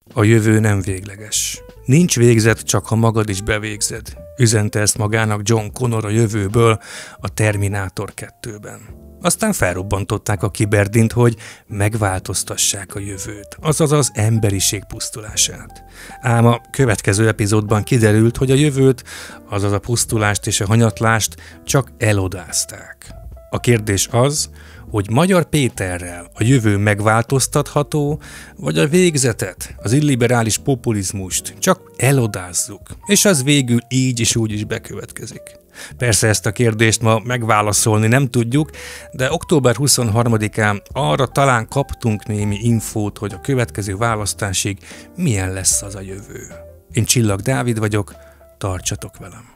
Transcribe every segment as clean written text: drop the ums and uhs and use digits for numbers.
A jövő nem végleges. Nincs végzet, csak ha magad is bevégzed. Üzente ezt magának John Connor a jövőből a Terminátor 2-ben. Aztán felrobbantották a kiberdint, hogy megváltoztassák a jövőt, azaz az emberiség pusztulását. Ám a következő epizódban kiderült, hogy a jövőt, azaz a pusztulást és a hanyatlást csak elodázták. A kérdés az, hogy Magyar Péterrel a jövő megváltoztatható, vagy a végzetet, az illiberális populizmust csak elodázzuk, és az végül így és úgy is bekövetkezik. Persze ezt a kérdést ma megválaszolni nem tudjuk, de október 23-án arra talán kaptunk némi infót, hogy a következő választásig milyen lesz az a jövő. Én Csillag Dávid vagyok, tartsatok velem!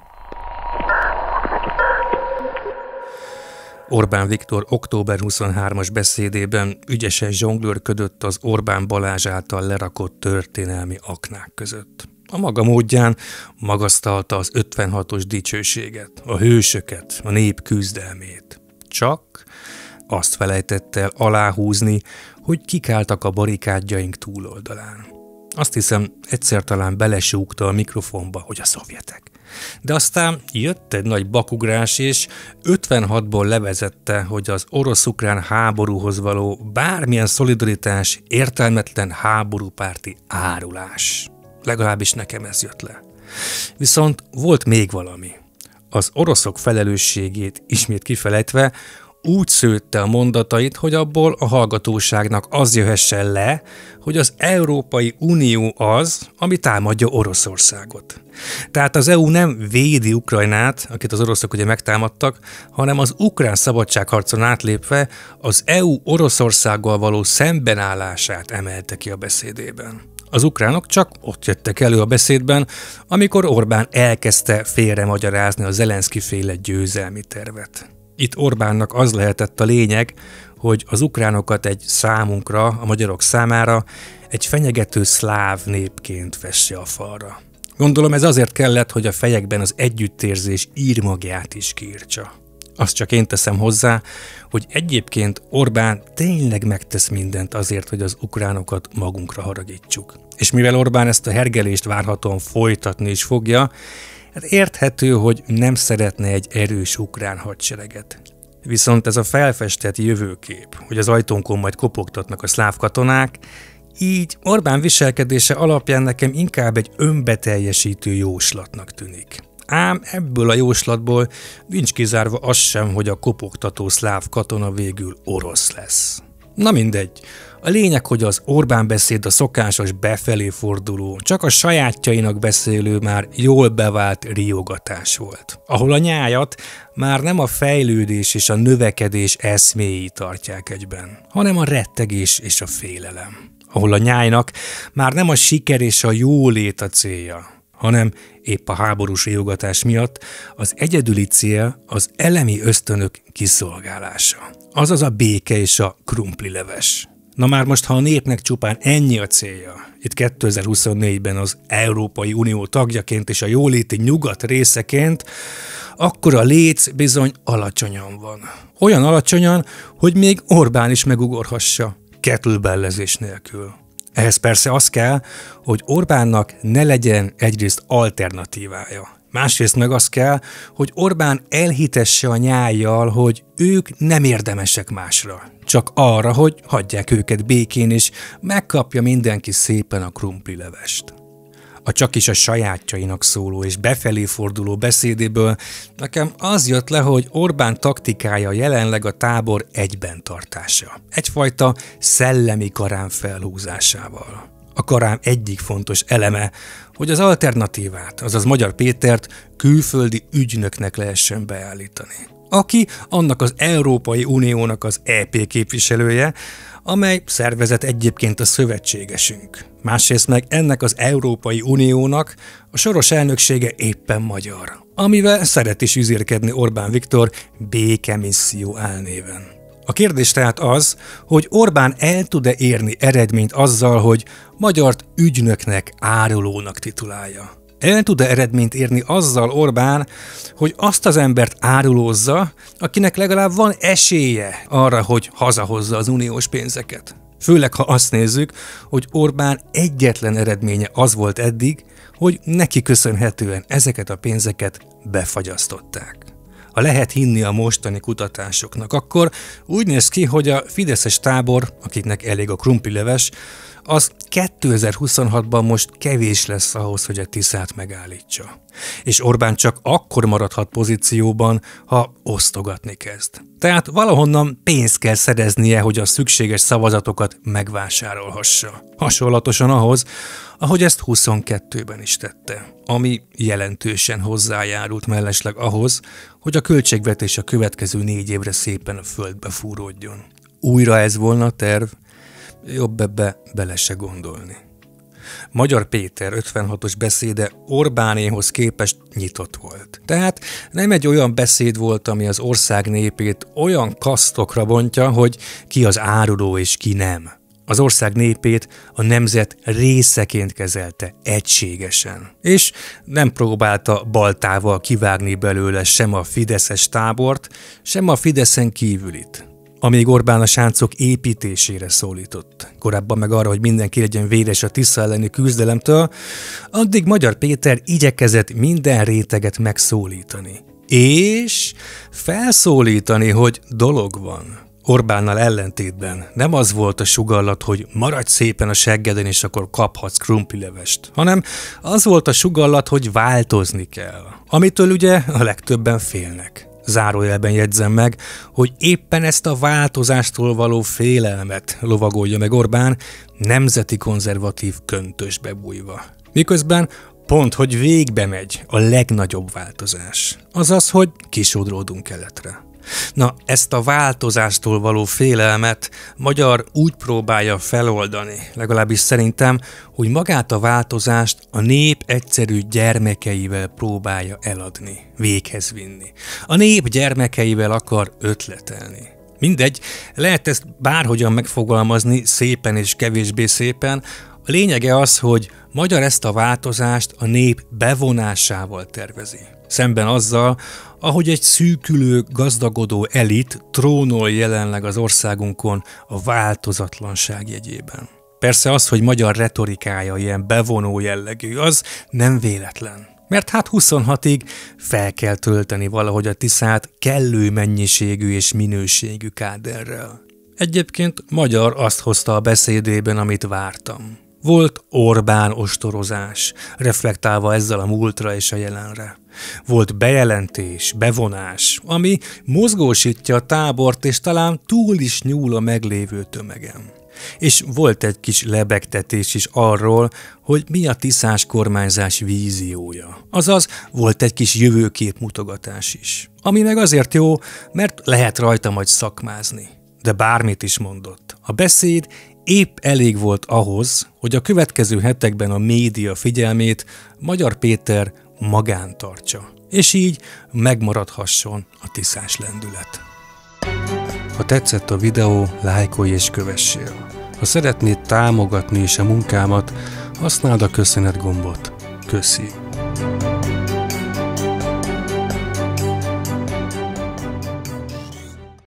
Orbán Viktor október 23-as beszédében ügyesen zsonglőrködött az Orbán Balázs által lerakott történelmi aknák között. A maga módján magasztalta az 56-os dicsőséget, a hősöket, a nép küzdelmét. Csak azt felejtette el aláhúzni, hogy kik álltak a barikádjaink túloldalán. Azt hiszem, egyszer talán belesúgta a mikrofonba, hogy a szovjetek. De aztán jött egy nagy bakugrás, és 56-ból levezette, hogy az orosz-ukrán háborúhoz való bármilyen szolidaritás értelmetlen háborúpárti árulás. Legalábbis nekem ez jött le. Viszont volt még valami. Az oroszok felelősségét ismét kifelejtve úgy szőtte a mondatait, hogy abból a hallgatóságnak az jöhessen le, hogy az Európai Unió az, ami támadja Oroszországot. Tehát az EU nem védi Ukrajnát, akit az oroszok ugye megtámadtak, hanem az ukrán szabadságharcon átlépve az EU Oroszországgal való szembenállását emelte ki a beszédében. Az ukránok csak ott jöttek elő a beszédben, amikor Orbán elkezdte félremagyarázni a Zelenszky-féle győzelmi tervet. Itt Orbánnak az lehetett a lényeg, hogy az ukránokat egy számunkra, a magyarok számára egy fenyegető szláv népként vesse a falra. Gondolom ez azért kellett, hogy a fejekben az együttérzés írmagját is kiírtsa. Azt csak én teszem hozzá, hogy egyébként Orbán tényleg megtesz mindent azért, hogy az ukránokat magunkra haragítsuk. És mivel Orbán ezt a hergelést várhatóan folytatni is fogja, hát érthető, hogy nem szeretne egy erős ukrán hadsereget. Viszont ez a felfestett jövőkép, hogy az ajtónkon majd kopogtatnak a szláv katonák, így Orbán viselkedése alapján nekem inkább egy önbeteljesítő jóslatnak tűnik. Ám ebből a jóslatból nincs kizárva az sem, hogy a kopogtató szláv katona végül orosz lesz. Na mindegy. A lényeg, hogy az Orbán beszéd a szokásos befelé forduló, csak a sajátjainak beszélő már jól bevált riogatás volt. Ahol a nyájat már nem a fejlődés és a növekedés eszméi tartják egyben, hanem a rettegés és a félelem. Ahol a nyájnak már nem a siker és a jólét a célja, hanem épp a háborús riogatás miatt az egyedüli cél az elemi ösztönök kiszolgálása. Azaz a béke és a krumplileves. Na már most, ha a népnek csupán ennyi a célja, itt 2024-ben az Európai Unió tagjaként és a jóléti nyugat részeként, akkor a léc bizony alacsonyan van. Olyan alacsonyan, hogy még Orbán is megugorhassa, kettlebellezés nélkül. Ehhez persze az kell, hogy Orbánnak ne legyen egyrészt alternatívája. Másrészt meg az kell, hogy Orbán elhitesse a nyájjal, hogy ők nem érdemesek másra. Csak arra, hogy hagyják őket békén, és megkapja mindenki szépen a krumplilevest. A csak is a sajátjainak szóló és befelé forduló beszédéből nekem az jött le, hogy Orbán taktikája jelenleg a tábor egyben tartása. Egyfajta szellemi karám felhúzásával. A karám egyik fontos eleme, hogy az alternatívát, azaz Magyar Pétert külföldi ügynöknek lehessen beállítani. Aki annak az Európai Uniónak az EP képviselője, amely szervezet egyébként a szövetségesünk. Másrészt meg ennek az Európai Uniónak a soros elnöksége éppen magyar, amivel szeret is üzérkedni Orbán Viktor békemisszió álnéven. A kérdés tehát az, hogy Orbán el tud-e érni eredményt azzal, hogy magyart ügynöknek, árulónak titulálja. El tud-e eredményt érni azzal Orbán, hogy azt az embert árulózza, akinek legalább van esélye arra, hogy hazahozza az uniós pénzeket? Főleg, ha azt nézzük, hogy Orbán egyetlen eredménye az volt eddig, hogy neki köszönhetően ezeket a pénzeket befagyasztották. Ha lehet hinni a mostani kutatásoknak, akkor úgy néz ki, hogy a fideszes tábor, akiknek elég a krumplileves, az 2026-ban most kevés lesz ahhoz, hogy a Tiszát megállítsa. És Orbán csak akkor maradhat pozícióban, ha osztogatni kezd. Tehát valahonnan pénzt kell szereznie, hogy a szükséges szavazatokat megvásárolhassa. Hasonlatosan ahhoz, ahogy ezt 22-ben is tette, ami jelentősen hozzájárult mellesleg ahhoz, hogy a költségvetés a következő 4 évre szépen a földbe fúródjon. Újra ez volna a terv, jobb ebbe bele se gondolni. Magyar Péter 56-os beszéde Orbánéhoz képest nyitott volt. Tehát nem egy olyan beszéd volt, ami az ország népét olyan kasztokra bontja, hogy ki az áruló és ki nem. Az ország népét a nemzet részeként kezelte egységesen. És nem próbálta baltával kivágni belőle sem a fideszes tábort, sem a Fideszen kívülit. Amíg Orbán a sáncok építésére szólított, korábban meg arra, hogy mindenki legyen véres a Tisza elleni küzdelemtől, addig Magyar Péter igyekezett minden réteget megszólítani. És felszólítani, hogy dolog van. Orbánnal ellentétben nem az volt a sugallat, hogy maradj szépen a seggeden, és akkor kaphatsz krumplilevest, hanem az volt a sugallat, hogy változni kell, amitől ugye a legtöbben félnek. Zárójelben jegyzem meg, hogy éppen ezt a változástól való félelmet lovagolja meg Orbán nemzeti konzervatív köntösbe bújva. Miközben pont, hogy végbe megy a legnagyobb változás. Azaz, hogy kisodródunk keletre. Na, ezt a változástól való félelmet Magyar úgy próbálja feloldani, legalábbis szerintem, hogy magát a változást a nép egyszerű gyermekeivel próbálja eladni, véghez vinni. A nép gyermekeivel akar ötletelni. Mindegy, lehet ezt bárhogyan megfogalmazni, szépen és kevésbé szépen. A lényege az, hogy Magyar ezt a változást a nép bevonásával tervezi. Szemben azzal, ahogy egy szűkülő, gazdagodó elit trónol jelenleg az országunkon a változatlanság jegyében. Persze az, hogy Magyar retorikája ilyen bevonó jellegű, az nem véletlen. Mert hát 26-ig fel kell tölteni valahogy a Tiszát kellő mennyiségű és minőségű káderrel. Egyébként Magyar azt hozta a beszédében, amit vártam. Volt Orbán ostorozás, reflektálva ezzel a múltra és a jelenre. Volt bejelentés, bevonás, ami mozgósítja a tábort, és talán túl is nyúl a meglévő tömegen. És volt egy kis lebegtetés is arról, hogy mi a tiszás kormányzás víziója. Azaz volt egy kis jövőkép mutogatás is. Ami meg azért jó, mert lehet rajta majd szakmázni. De bármit is mondott. A beszéd épp elég volt ahhoz, hogy a következő hetekben a média figyelmét Magyar Péter magán tartsa, és így megmaradhasson a tiszás lendület. Ha tetszett a videó, lájkolj és kövessél. Ha szeretnéd támogatni is a munkámat, használd a köszönet gombot. Köszi!